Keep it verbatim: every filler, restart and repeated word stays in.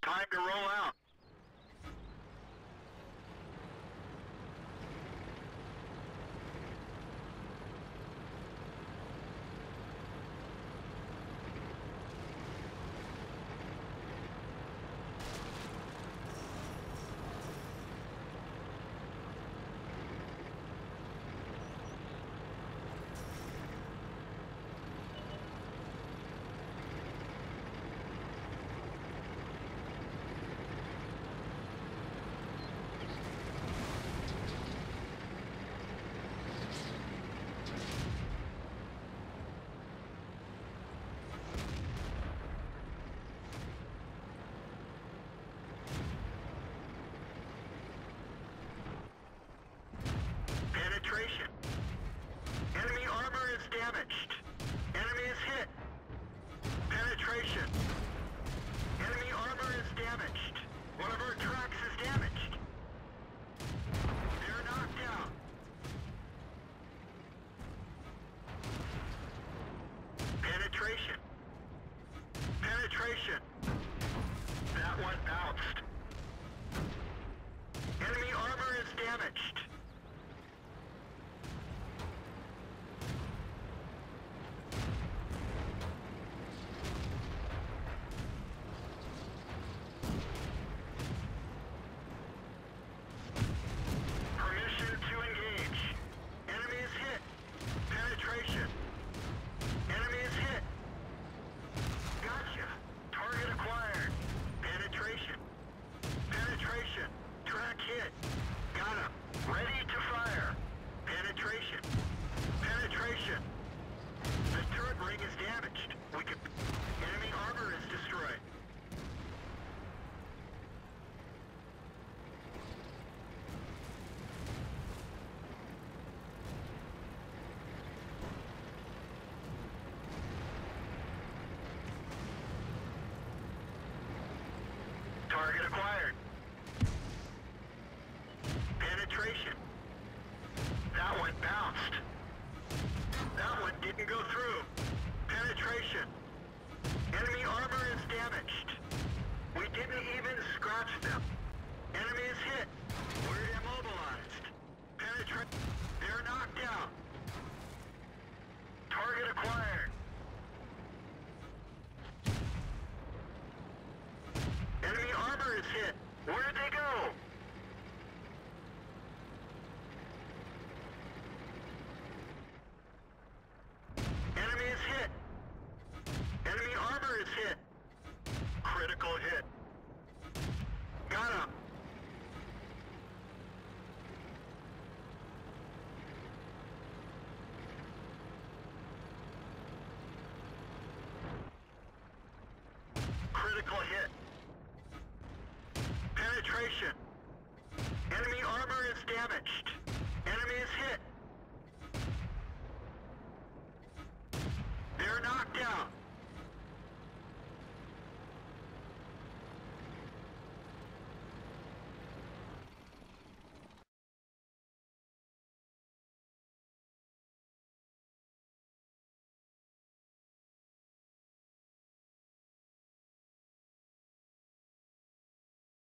Time to roll out. Penetration. Enemy armor is damaged. Enemy is hit. Penetration. Enemy armor is damaged. One of our tracks is damaged. They're knocked out. Penetration. Penetration. That one bounced. Enemy armor is damaged. Permission to engage. Enemy is hit. Penetration. Enemy is hit. Gotcha. Target acquired. Penetration. Penetration. Track hit. Got him. Ready to fire. Penetration. Penetration. The turret ring is damaged. We could... Enemy armor is destroyed. Target acquired. Penetration. That one bounced. That one didn't go through. Penetration. Enemy armor is damaged. We didn't even scratch them. Enemy is hit. We're immobilized. Penetrate. They're knocked out. Target acquired. Enemy armor is hit. Where'd they go? Enemy is hit. Enemy armor is hit. Critical hit. Got him. Critical hit. Penetration. Enemy armor is damaged. Enemy is hit. They're knocked out.